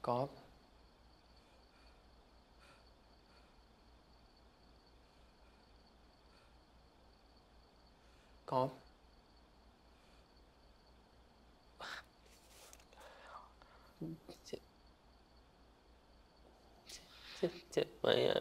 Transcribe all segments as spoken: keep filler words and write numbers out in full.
ก๊อฟก๊อฟเจ็บเจ็บเจ็บไหมอ่ะ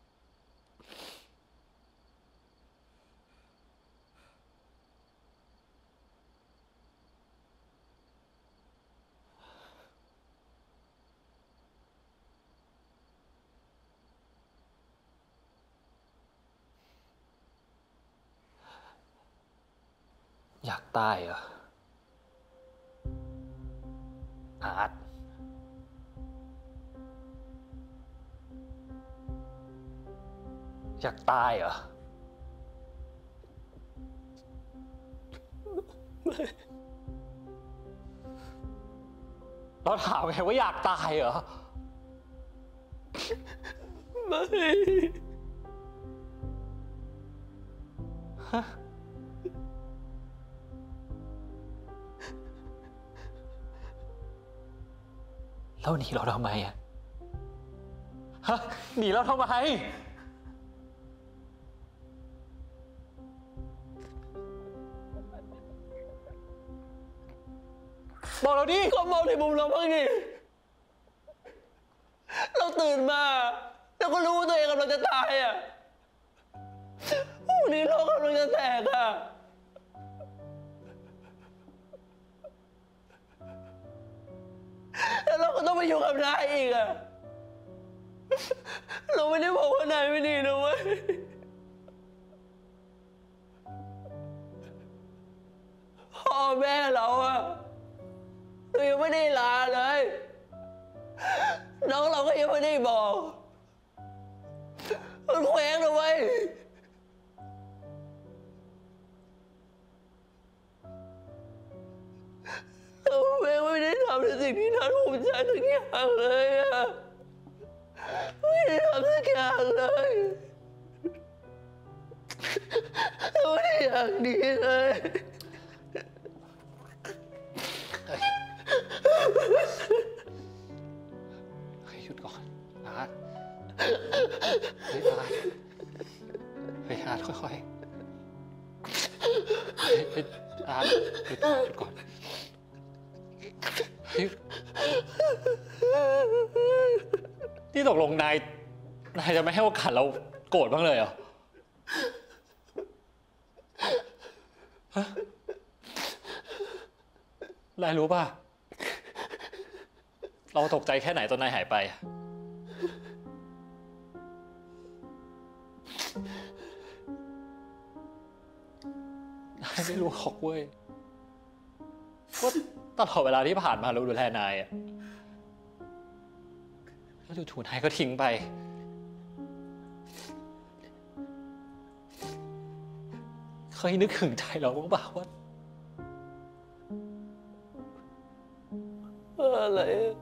อยากตายเหรออาร์ตอยากตายเหรอเราถามไงว่าอยากตายเหรอไม่ฮะแล้วหนีเราทำไมอ่ะฮะหนีเราทำไมบอกเราดิก็มองในมุมเราบ้างดิเราตื่นมาแล้วก็รู้ว่าตัวเองกำลังจะตายอ่ะพรุ่งนี้โลกกำลังจะแตกอ่ะแล้วเราก็ต้องไปอยู่กับนายอีกอ่ะเราไม่ได้บอกว่านายไม่ดีนะเว้ยพ่อแม่เราอ่ะเรายังไม่ได้ลาเลยน้องเราก็ยังไม่ได้บอกมันแขวงนะเว้ยเราแม่ไม่ได้ทำในสิ่งที่ท่านภูมิใจสักอย่างเลยอะไม่ได้ทำสักอย่างเลยเราไม่ได้อยากดีเลยเฮ้ยหยุดก่อนอาร์ตเฮ้ยอาร์ตเฮ้ยอาร์ตค่อยๆเฮ้ยอาร์ตหยุดหยุดก่อนเฮ้ยนี่ตกลงนายนายจะไม่ให้โอกาสเราโกรธบ้างเลยเหรอฮะนายรู้ป่ะเราตกใจแค่ไหนตอนนายหายไปนายไม่รู้หรอกเว้ยว่าตลอดเวลาที่ผ่านมาเราดูแลนายอะแล้วจู่ๆนายก็ทิ้งไปเคยนึกถึงใจเราบ้างเปล่าว่าอะไร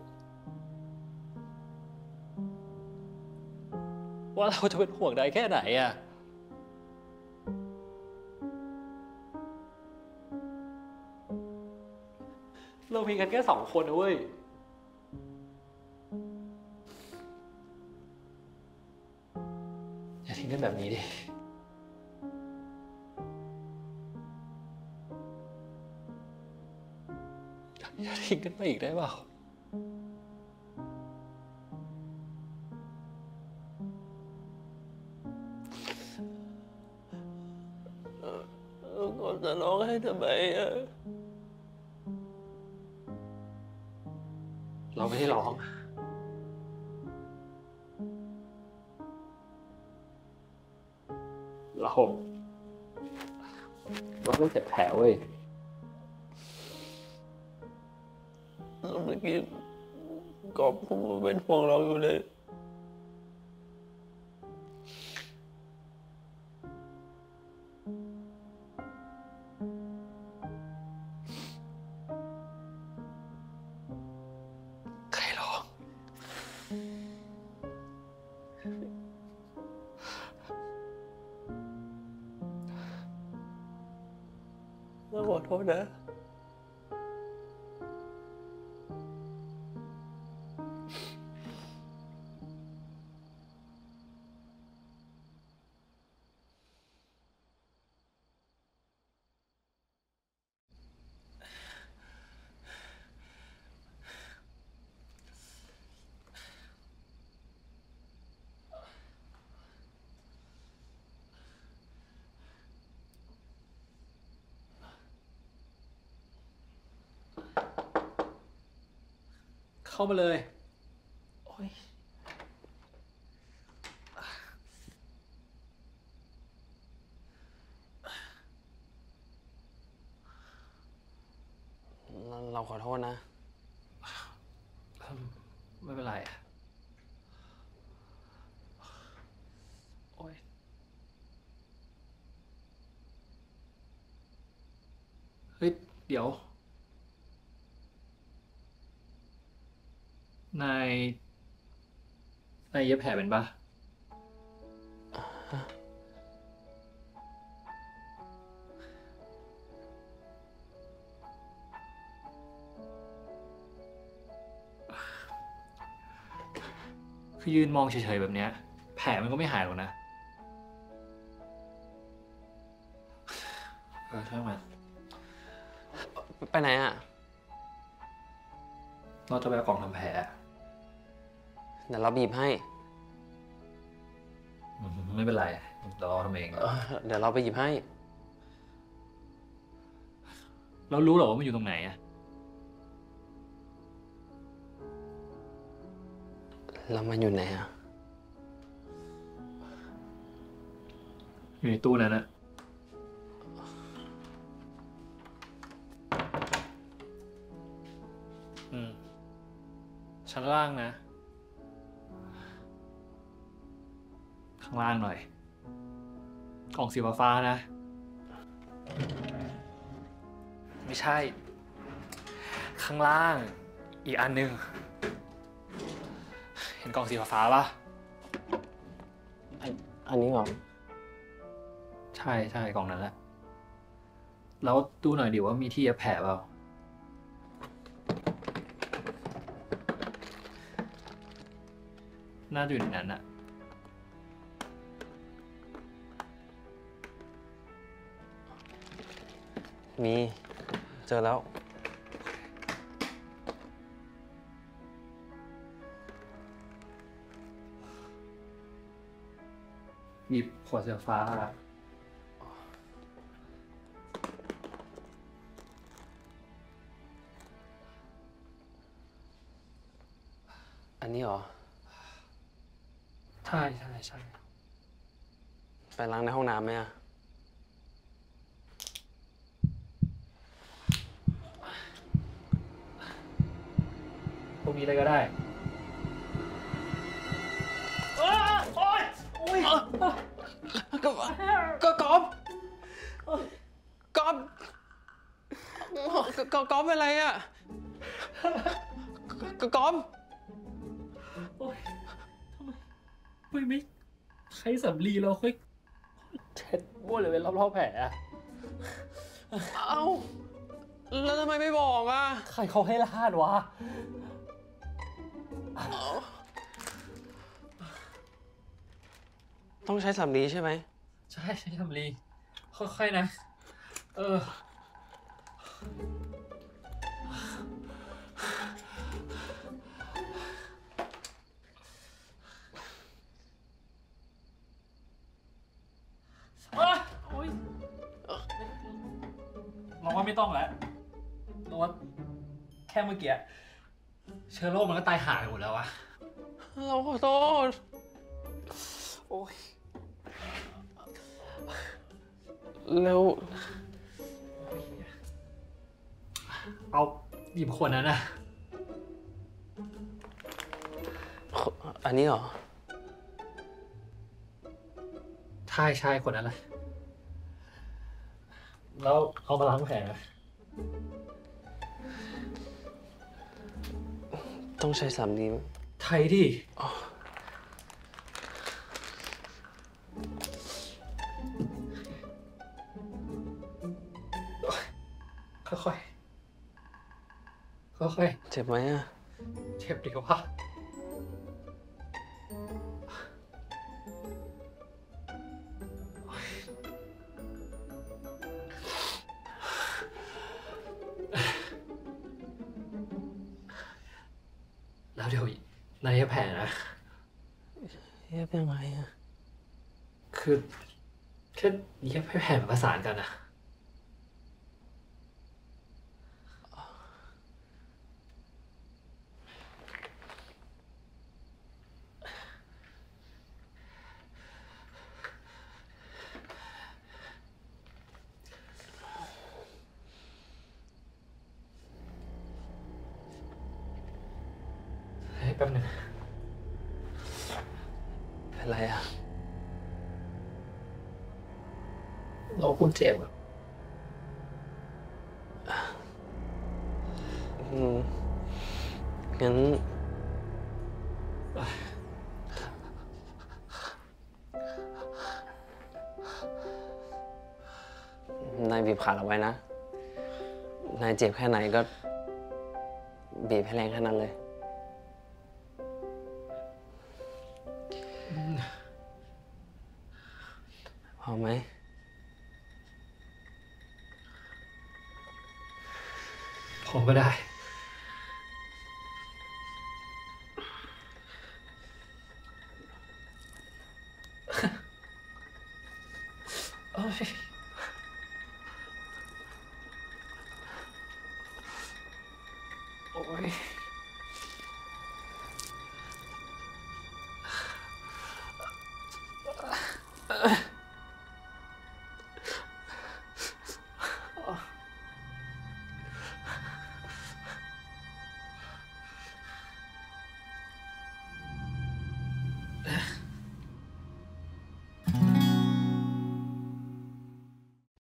ว่าเราจะเป็นห่วงนายแค่ไหนอะเรามีกันแค่สองคนนะเว้ยอย่าทิ้งกันแบบนี้ดิอย่าทิ้งกันไปอีกได้เปล่าก่อนจะร้องให้ทำไมอะเราไม่ได้ร้องเราเราไม่เจ็บแผลเว้ยเมื่อกี้กอบผมเป็นห่วงเราอยู่เลยใครร้องเราขอโทษนะเข้ามาเลยโอ้ยเราเราขอโทษนะไม่เป็นไรอะโอ้ยเฮ้ยเดี๋ยวนายนายเย็บแผลเป็นปะคือยืนมองเฉยๆแบบเนี้ยแผลมันก็ไม่หายหรอกนะเออช่างมันไปไหนอ่ะเราจะไปเอากล่องทำแผลเดี๋ยวเราบีบให้อืมไม่เป็นไรเราทำเองเออเดี๋ยวเราไปหยิบให้เรารู้หรอว่ามันอยู่ตรงไหนอะแล้วมันอยู่ไหนอ่ะอยู่ในตู้นั้นอะอืมชั้นล่างนะ ข้างล่างหน่อย กล่องสีฟ้าๆนะ ไม่ใช่ ข้างล่าง อีกอันหนึ่งเห็นกล่องสีฟ้าๆปะอันอันนี้เหรอใช่ใช่กล่องนั้นแหละ แล้วดูหน่อยดิว่ามีที่เย็บแผลเปล่า น่าจะอยู่ในนั้นอะมี เจอแล้วหยิบขวดสีฟ้าอะอันนี้เหรอใช่ใช่ใช่ไปล้างในห้องน้ำไหมอ่ะตรงนี้เลยก็ได้โอ๊ยโอ๊ยโอ๊ยก็ก็กอบกอบก็กอบเป็นไรอ่ะก็กอบโอ๊ยทำไมไม่ไม่ใช้สำลีเราค่อยเช็ดบ้วนเลยเป็นรอบๆแผลอะเอ้า แล้วทำไมไม่บอกอ่ะใครเขาให้ลาดวะต้องใช้สำลีใช่ไหมใช่ใช้สำลีค่อยๆนะ เออ โอ๊ยเราว่าไม่ต้องแล้วเราว่าแค่เมื่อกี้เชื้อโรคมันก็ตายหายไปหมดแล้วอะเราขอโทษ โอ้ยแล้วเอาหยิบขวดนั้นนะอันนี้เหรอใช่ใช่ขวดนั้นแหละแล้วเอามาล้างแผลนะต้องใช้สำลีไหมไทยดิค่อยๆ ค่อยเจ็บไหมอ่ะๆ เจ็บดีวะแล้วเดี๋ยวนายแผลนะเย็บยังไงอ่ะคือแค่เย็บให้แผลมันประสานกันนะแป๊บนึงเป็นไรอะเราคุณเจ็บอะอืมงั้นนายบีบขาเราไว้นะ นายเจ็บแค่ไหนก็บีบให้แรงแค่นั้นเลย พอไหมพอก็ได้โอ้ยโอ้ย